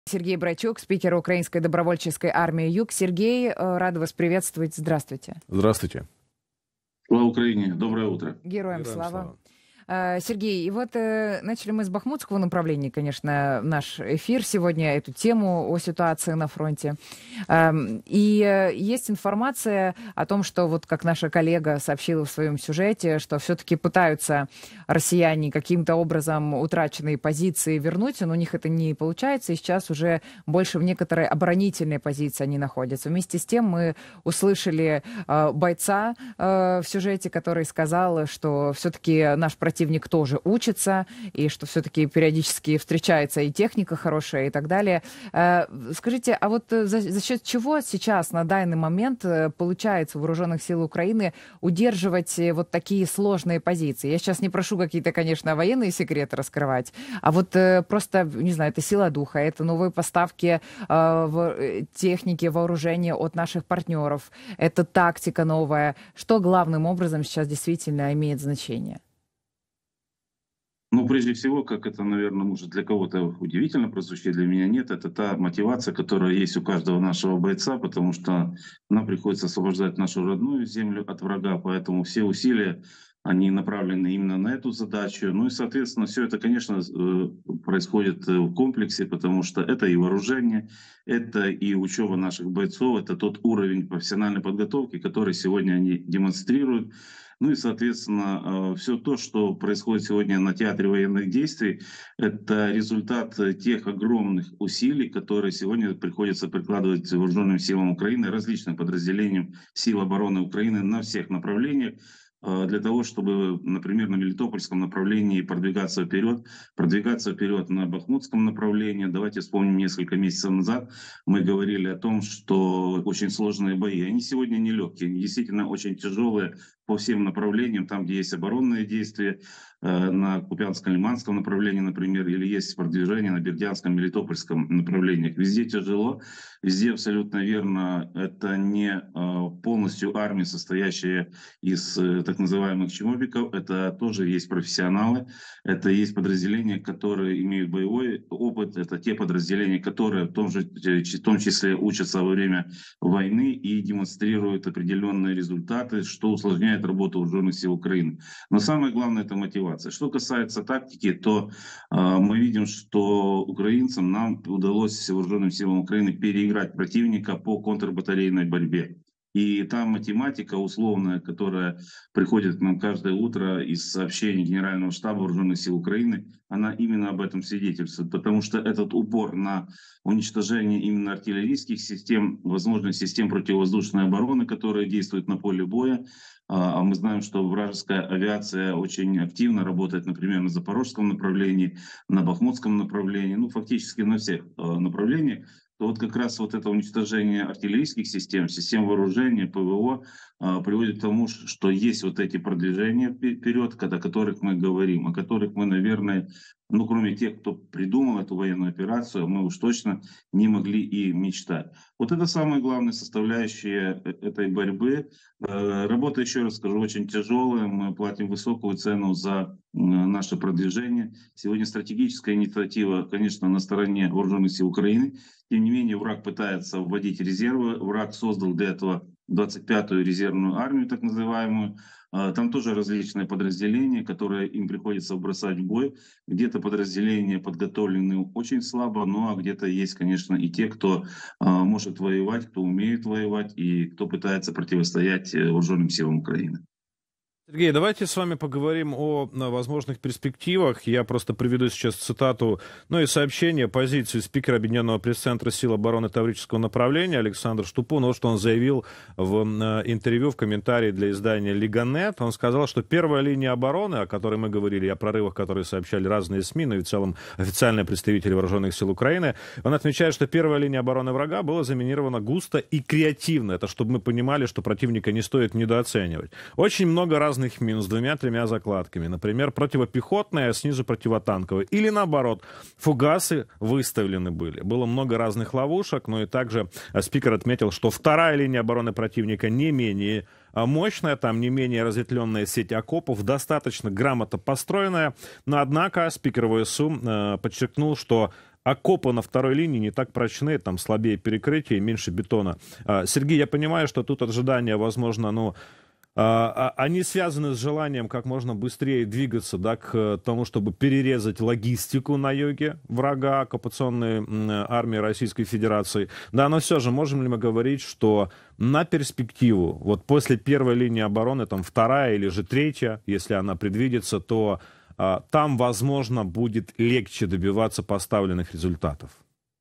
Сергей Брачук, спикер Украинской добровольческой армии «Юг». Сергей, рада вас приветствовать. Здравствуйте. Здравствуйте. Слава Украине. Доброе утро. Героям слава. Сергей, и вот начали мы с бахмутского направления, конечно, наш эфир сегодня, эту тему о ситуации на фронте. И есть информация о том, что, вот как наша коллега сообщила в своем сюжете, что все-таки пытаются россияне каким-то образом утраченные позиции вернуть, но у них это не получается, и сейчас уже больше в некоторой оборонительной позиции они находятся. Вместе с тем мы услышали бойца в сюжете, который сказал, что все-таки наш противник тоже учится, и что все-таки периодически встречается и техника хорошая, и так далее. Скажите, а вот за счет чего сейчас на данный момент получается у вооруженных сил Украины удерживать вот такие сложные позиции? Я сейчас не прошу какие-то, конечно, военные секреты раскрывать, а вот просто, не знаю, это сила духа, это новые поставки техники, вооружения от наших партнеров, это тактика новая. Что главным образом сейчас действительно имеет значение? Ну, прежде всего, как это, наверное, может для кого-то удивительно прозвучит, для меня нет, это та мотивация, которая есть у каждого нашего бойца, потому что нам приходится освобождать нашу родную землю от врага, поэтому все усилия, они направлены именно на эту задачу. Ну и, соответственно, все это, конечно, происходит в комплексе, потому что это и вооружение, это и учеба наших бойцов, это тот уровень профессиональной подготовки, который сегодня они демонстрируют. Ну и, соответственно, все то, что происходит сегодня на театре военных действий, это результат тех огромных усилий, которые сегодня приходится прикладывать вооруженным силам Украины, различным подразделениям сил обороны Украины на всех направлениях, для того, чтобы, например, на Мелитопольском направлении продвигаться вперед на Бахмутском направлении. Давайте вспомним, несколько месяцев назад мы говорили о том, что очень сложные бои. Они сегодня нелегкие, они действительно очень тяжелые по всем направлениям, там, где есть оборонные действия, на Купянско-Лиманском направлении, например, или есть продвижение на Бердянском, Мелитопольском направлениях. Везде тяжело, везде абсолютно верно. Это не полностью армия, состоящая из так называемых чмобиков. Это тоже есть профессионалы. Это есть подразделения, которые имеют боевой опыт. Это те подразделения, которые в том числе учатся во время войны и демонстрируют определенные результаты, что усложняет работу вооруженных сил Украины. Но самое главное — это мотивация. Что касается тактики, то мы видим, что украинцам, нам удалось вооруженным силам Украины переиграть противника по контрбатарейной борьбе. И та математика условная, которая приходит к нам каждое утро из сообщений Генерального штаба Вооруженных сил Украины, она именно об этом свидетельствует. Потому что этот упор на уничтожение именно артиллерийских систем, возможных систем противовоздушной обороны, которые действуют на поле боя, а мы знаем, что вражеская авиация очень активно работает, например, на Запорожском направлении, на Бахмутском направлении, ну фактически на всех направлениях, то вот как раз вот это уничтожение артиллерийских систем, систем вооружения, ПВО приводит к тому, что есть вот эти продвижения вперед, о которых мы говорим, о которых мы, наверное, ну кроме тех, кто придумал эту военную операцию, мы уж точно не могли и мечтать. Вот это самая главная составляющая этой борьбы. Работа, еще раз скажу, очень тяжелая, мы платим высокую цену за наше продвижение. Сегодня стратегическая инициатива, конечно, на стороне вооруженных сил Украины. Тем не менее, враг пытается вводить резервы. Враг создал для этого 25-ю резервную армию, так называемую. Там тоже различные подразделения, которые им приходится бросать в бой. Где-то подразделения подготовлены очень слабо, ну а где-то есть, конечно, и те, кто может воевать, кто умеет воевать и кто пытается противостоять вооруженным силам Украины. Сергей, давайте с вами поговорим о возможных перспективах. Я просто приведу сейчас цитату, ну и сообщение позиции спикера Объединенного пресс-центра сил обороны Таврического направления Александра Штупунова, вот что он заявил в интервью, в комментарии для издания «Лига.нет». Он сказал, что первая линия обороны, о которой мы говорили, о прорывах, которые сообщали разные СМИ, но и в целом официальные представители вооруженных сил Украины, он отмечает, что первая линия обороны врага была заминирована густо и креативно. Это чтобы мы понимали, что противника не стоит недооценивать. Очень много разных мин с 2-3 закладками. Например, противопехотные, а снизу противотанковые. Или наоборот, фугасы выставлены были. Было много разных ловушек, но и также спикер отметил, что вторая линия обороны противника не менее мощная, там не менее разветвленная сеть окопов, достаточно грамотно построенная. Но, однако, спикер ВСУ подчеркнул, что окопы на второй линии не так прочны, там слабее перекрытие и меньше бетона. Сергей, я понимаю, что тут ожидания, возможно, они связаны с желанием как можно быстрее двигаться, да, к тому, чтобы перерезать логистику на юге врага, оккупационной армии Российской Федерации. Да, но все же можем ли мы говорить, что на перспективу, вот после первой линии обороны, там вторая или же третья, если она предвидится, то там, возможно, будет легче добиваться поставленных результатов?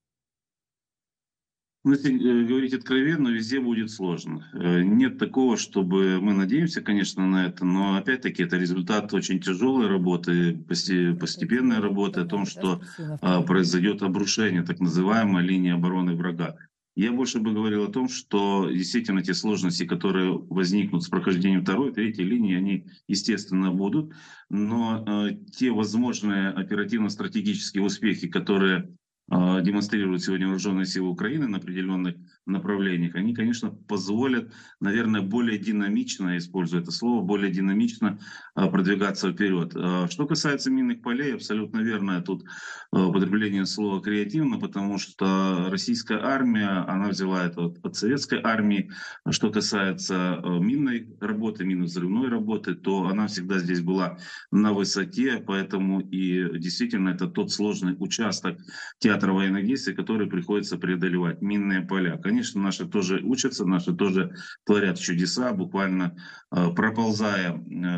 Ну, если говорить откровенно, везде будет сложно. Нет такого, чтобы мы надеемся, конечно, на это, но опять-таки это результат очень тяжелой работы, постепенной работы о том, что произойдет обрушение так называемой линии обороны врага. Я больше бы говорил о том, что действительно те сложности, которые возникнут с прохождением второй, третьей линии, они, естественно, будут, но те возможные оперативно-стратегические успехи, которые демонстрируют сегодня вооруженные силы Украины на определенных направлениях, они, конечно, позволят, наверное, более динамично, используя это слово, более динамично продвигаться вперед. Что касается минных полей, абсолютно верно тут употребление слова креативно, потому что российская армия, она взяла это от советской армии. Что касается минной работы, минно-взрывной работы, то она всегда здесь была на высоте, поэтому и действительно это тот сложный участок театра военных действий, который приходится преодолевать. Минные поля. Конечно, наши тоже учатся, наши тоже творят чудеса, буквально проползая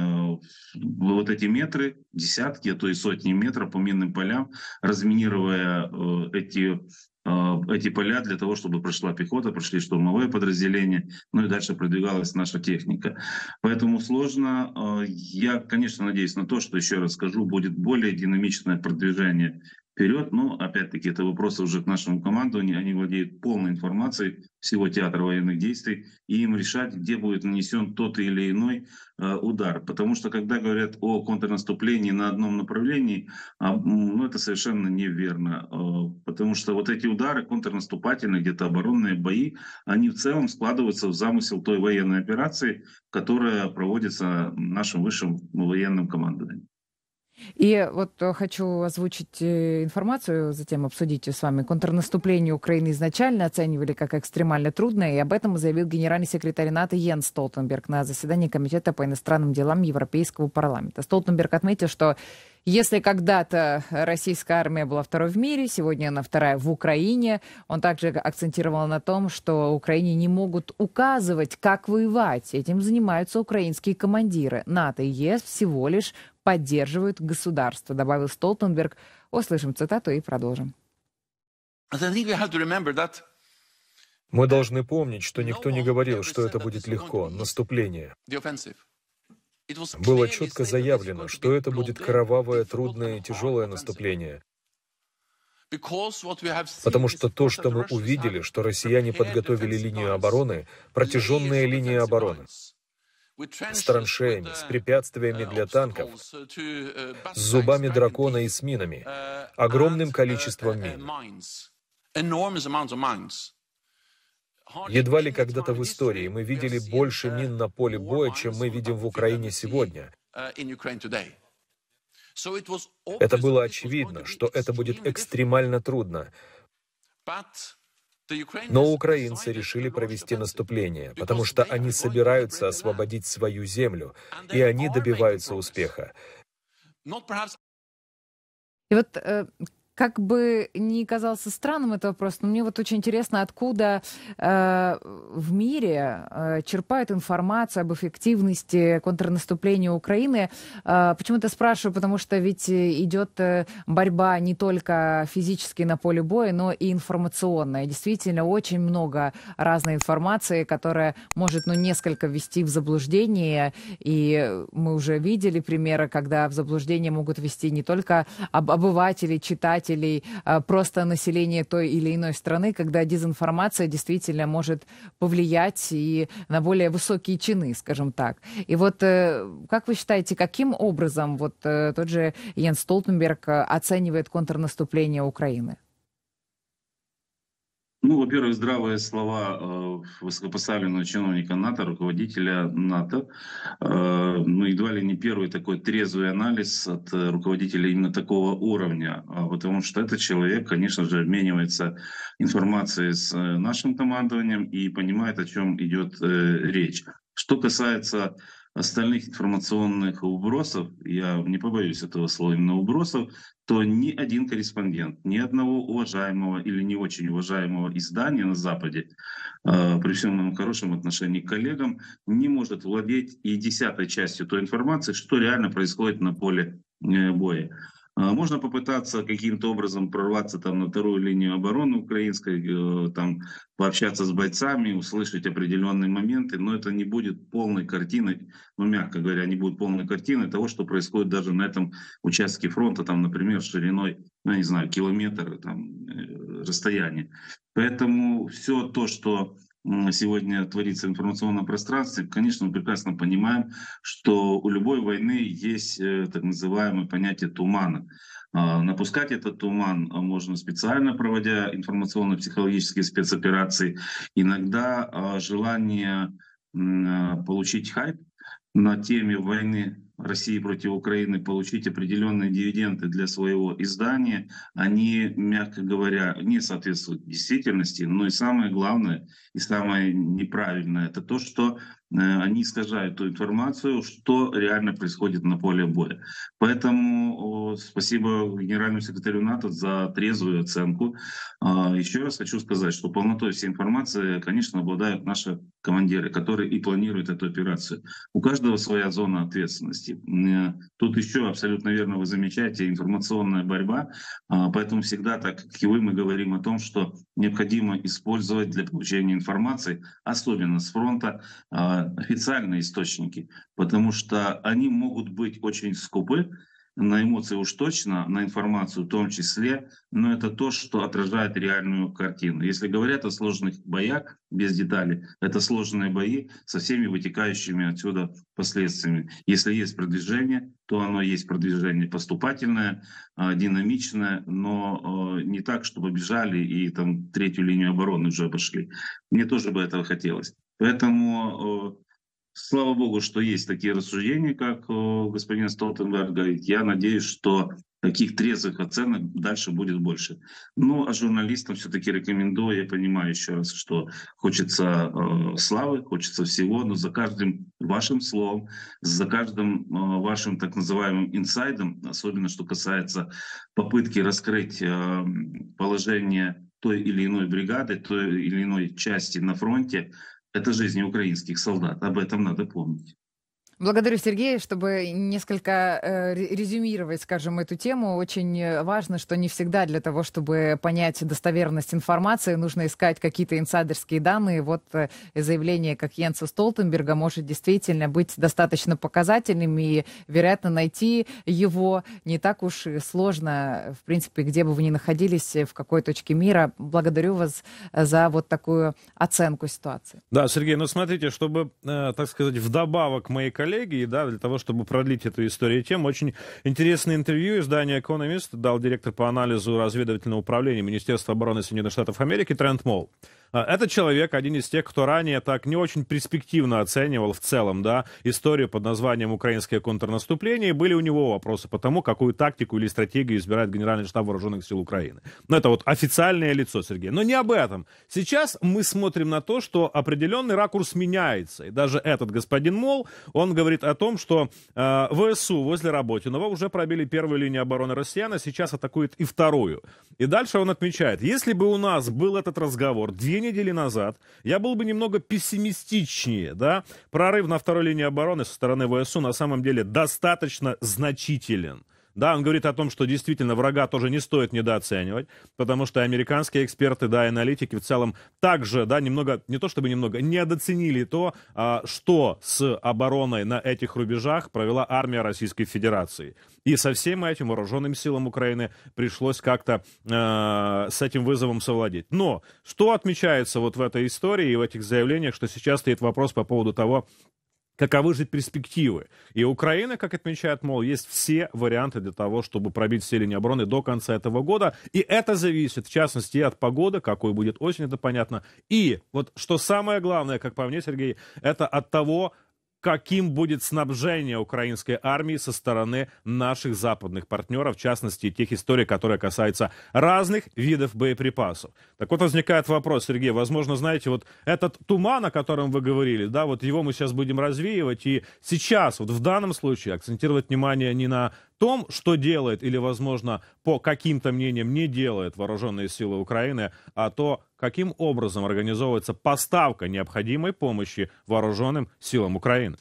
вот эти метры, десятки, а то и сотни метров по минным полям, разминируя эти поля для того, чтобы прошла пехота, прошли штурмовые подразделения, ну и дальше продвигалась наша техника. Поэтому сложно. Я, конечно, надеюсь на то, что, еще раз скажу, будет более динамичное продвижение вперед. Но, опять-таки, это вопросы уже к нашему командованию. Они владеют полной информацией всего театра военных действий, и им решать, где будет нанесен тот или иной удар. Потому что, когда говорят о контрнаступлении на одном направлении, ну, это совершенно неверно. Потому что вот эти удары, контрнаступательные, где-то оборонные бои, они в целом складываются в замысел той военной операции, которая проводится нашим высшим военным командованием. И вот хочу озвучить информацию, затем обсудить с вами. Контрнаступление Украины изначально оценивали как экстремально трудное, и об этом заявил генеральный секретарь НАТО Йенс Столтенберг на заседании Комитета по иностранным делам Европейского парламента. Столтенберг отметил, что если когда-то российская армия была второй в мире, сегодня она вторая в Украине. Он также акцентировал на том, что Украине не могут указывать, как воевать. Этим занимаются украинские командиры. НАТО и ЕС всего лишь поддерживают государство, добавил Столтенберг. Услышим цитату и продолжим. Мы должны помнить, что никто не говорил, что это будет легко, наступление. Было четко заявлено, что это будет кровавое, трудное и тяжелое наступление. Потому что то, что мы увидели, что россияне подготовили линию обороны, протяженная линия обороны, с траншеями, с препятствиями для танков, с зубами дракона и с минами, огромным количеством мин. Едва ли когда-то в истории мы видели больше мин на поле боя, чем мы видим в Украине сегодня. Это было очевидно, что это будет экстремально трудно. Но украинцы решили провести наступление, потому что они собираются освободить свою землю, и они добиваются успеха. И вот как бы ни казался странным этот вопрос, но мне вот очень интересно, откуда в мире черпают информацию об эффективности контрнаступления Украины. Почему-то спрашиваю, потому что ведь идет борьба не только физически на поле боя, но и информационная. Действительно, очень много разной информации, которая может, несколько ввести в заблуждение. И мы уже видели примеры, когда в заблуждение могут ввести не только обывателей, читателей, просто население той или иной страны, когда дезинформация действительно может повлиять и на более высокие чины, скажем так. И вот как вы считаете, каким образом вот тот же Йенс Столтенберг оценивает контрнаступление Украины? Ну, во-первых, здравые слова высокопоставленного чиновника НАТО, руководителя НАТО. Ну, едва ли не первый такой трезвый анализ от руководителя именно такого уровня, потому что этот человек, конечно же, обменивается информацией с нашим командованием и понимает, о чем идет речь. Что касается остальных информационных вбросов, я не побоюсь этого слова, именно вбросов, то ни один корреспондент, ни одного уважаемого или не очень уважаемого издания на Западе, при всем моем хорошем отношении к коллегам, не может владеть и 10-й частью той информации, что реально происходит на поле боя. Можно попытаться каким-то образом прорваться там на вторую линию обороны украинской, там пообщаться с бойцами, услышать определенные моменты, но это не будет полной картиной, ну, мягко говоря, не будет полной картины того, что происходит даже на этом участке фронта, там, например, шириной, ну, не знаю, километр там, расстояния. Поэтому все то, что сегодня творится в информационном пространстве, конечно, мы прекрасно понимаем, что у любой войны есть так называемое понятие тумана. Напускать этот туман можно специально, проводя информационно-психологические спецоперации. Иногда желание получить хайп на теме войны России против Украины, получить определенные дивиденды для своего издания, они, мягко говоря, не соответствуют действительности. Но и самое главное, и самое неправильное, это то, что они искажают ту информацию, что реально происходит на поле боя. Поэтому спасибо генеральному секретарю НАТО за трезвую оценку. Еще раз хочу сказать, что полнотой всей информации, конечно, обладают наши командиры, которые и планируют эту операцию. У каждого своя зона ответственности. Тут еще абсолютно верно вы замечаете информационная борьба, поэтому всегда, так как и вы, мы говорим о том, что необходимо использовать для получения информации, особенно с фронта, официальные источники, потому что они могут быть очень скупы на эмоции уж точно, на информацию в том числе, но это то, что отражает реальную картину. Если говорят о сложных боях, без деталей, это сложные бои со всеми вытекающими отсюда последствиями. Если есть продвижение, то оно есть продвижение поступательное, динамичное, но не так, чтобы бежали и там третью линию обороны уже обошли. Мне тоже бы этого хотелось. Поэтому слава богу, что есть такие рассуждения, как у господина Столтенберга. Я надеюсь, что таких трезвых оценок дальше будет больше. Ну, а журналистам все-таки рекомендую, я понимаю еще раз, что хочется славы, хочется всего, но за каждым вашим словом, за каждым вашим так называемым инсайдом, особенно что касается попытки раскрыть положение той или иной бригады, той или иной части на фронте, это жизни украинских солдат. Об этом надо помнить. Благодарю, Сергей. Чтобы несколько резюмировать, скажем, эту тему, очень важно, что не всегда для того, чтобы понять достоверность информации, нужно искать какие-то инсайдерские данные. Вот заявление, как Йенса Столтенберга, может действительно быть достаточно показательным, и, вероятно, найти его не так уж и сложно, в принципе, где бы вы ни находились, в какой точке мира. Благодарю вас за вот такую оценку ситуации. Да, Сергей, ну смотрите, чтобы, так сказать, вдобавок моей коллеги, да, для того, чтобы продлить эту историю тем, очень интересное интервью издания Economist дал директор по анализу разведывательного управления Министерства обороны Соединенных Штатов Америки Трент Молл. Этот человек, один из тех, кто ранее так не очень перспективно оценивал в целом, да, историю под названием «Украинское контрнаступление», и были у него вопросы по тому, какую тактику или стратегию избирает Генеральный штаб Вооруженных сил Украины. Но это вот официальное лицо, Сергей. Но не об этом. Сейчас мы смотрим на то, что определенный ракурс меняется. И даже этот господин Молл, он говорит о том, что ВСУ возле Работиного уже пробили первую линию обороны россиян, а сейчас атакует и вторую. И дальше он отмечает, если бы у нас был этот разговор 2 недели назад, я был бы немного пессимистичнее, да, прорыв на второй линии обороны со стороны ВСУ на самом деле достаточно значителен. Да, он говорит о том, что действительно врага тоже не стоит недооценивать, потому что американские эксперты, да, и аналитики в целом также, да, немного, не то чтобы немного, недооценили то, что с обороной на этих рубежах провела армия Российской Федерации. И со всем этим вооруженным силам Украины пришлось как-то с этим вызовом совладеть. Но что отмечается вот в этой истории и в этих заявлениях, что сейчас стоит вопрос по поводу того, каковы же перспективы. И Украина, как отмечает МОЛ, есть все варианты для того, чтобы пробить все линии обороны до конца этого года. И это зависит, в частности, и от погоды, какой будет осень, это понятно. И вот что самое главное, как по мне, Сергей, это от того, каким будет снабжение украинской армии со стороны наших западных партнеров, в частности, тех историй, которые касаются разных видов боеприпасов. Так вот, возникает вопрос, Сергей, возможно, знаете, вот этот туман, о котором вы говорили, да, вот его мы сейчас будем развеивать, и сейчас, вот в данном случае, акцентировать внимание не на том, что делает или, возможно, по каким-то мнениям не делает вооруженные силы Украины, а то, каким образом организовывается поставка необходимой помощи вооруженным силам Украины.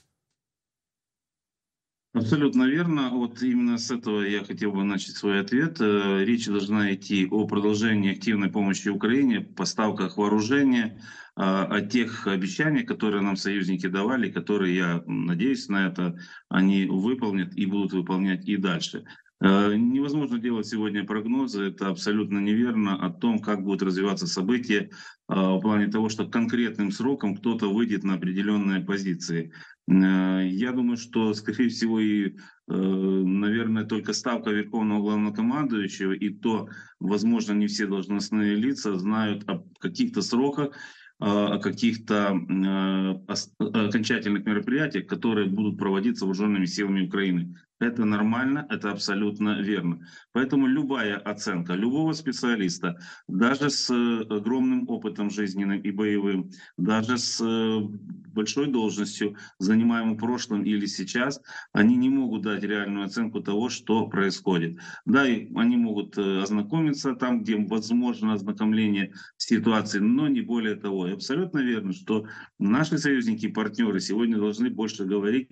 Абсолютно верно. Вот именно с этого я хотел бы начать свой ответ. Речь должна идти о продолжении активной помощи Украине, поставках вооружения, о тех обещаниях, которые нам союзники давали, которые, я надеюсь на это, они выполнят и будут выполнять и дальше. Невозможно делать сегодня прогнозы, это абсолютно неверно, о том, как будут развиваться события в плане того, что конкретным сроком кто-то выйдет на определенные позиции. Я думаю, что, скорее всего, и, наверное, только ставка Верховного Главнокомандующего, и то, возможно, не все должностные лица знают о каких-то сроках, о каких-то окончательных мероприятиях, которые будут проводиться вооруженными силами Украины. Это нормально, это абсолютно верно. Поэтому любая оценка любого специалиста, даже с огромным опытом жизненным и боевым, даже с большой должностью, занимаемой в прошлом или сейчас, они не могут дать реальную оценку того, что происходит. Да, и они могут ознакомиться там, где возможно ознакомление с ситуацией, но не более того. И абсолютно верно, что наши союзники и партнеры сегодня должны больше говорить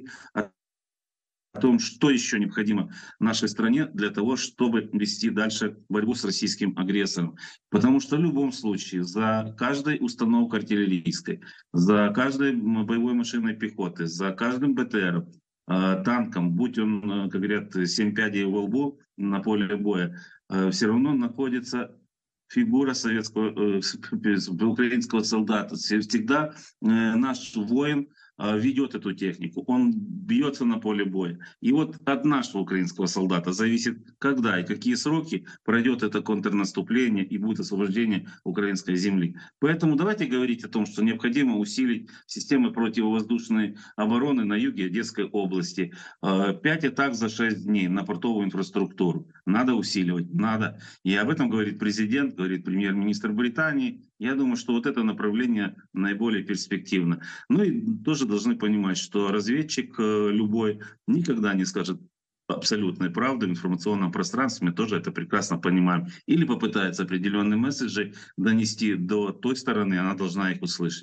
о том, что еще необходимо нашей стране для того, чтобы вести дальше борьбу с российским агрессором. Потому что в любом случае за каждой установкой артиллерийской, за каждой боевой машиной пехоты, за каждым БТРом, танком, будь он, как говорят, 7 пядей во лбу на поле боя, все равно находится фигура советского, украинского солдата. Всегда наш воин ведет эту технику, он бьется на поле боя. И вот от нашего украинского солдата зависит, когда и какие сроки пройдет это контрнаступление и будет освобождение украинской земли. Поэтому давайте говорить о том, что необходимо усилить системы противовоздушной обороны на юге Одесской области. 5 атак за 6 дней на портовую инфраструктуру. Надо усиливать, надо. И об этом говорит президент, говорит премьер-министр Британии. Я думаю, что вот это направление наиболее перспективно. Ну и тоже должны понимать, что разведчик любой никогда не скажет абсолютной правды в информационном пространстве, мы тоже это прекрасно понимаем. Или попытается определенные месседжи донести до той стороны, она должна их услышать.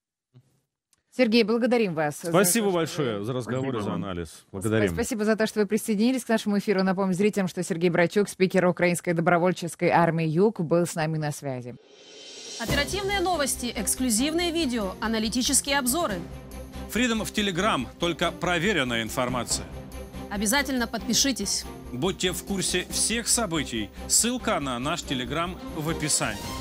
Сергей, благодарим вас. Спасибо большое за разговор и за анализ. Благодарим. Спасибо за то, что вы присоединились к нашему эфиру. Напомню зрителям, что Сергей Брачук, спикер Украинской добровольческой армии «Юг», был с нами на связи. Оперативные новости, эксклюзивные видео, аналитические обзоры. Freedom в Telegram, только проверенная информация. Обязательно подпишитесь. Будьте в курсе всех событий. Ссылка на наш Telegram в описании.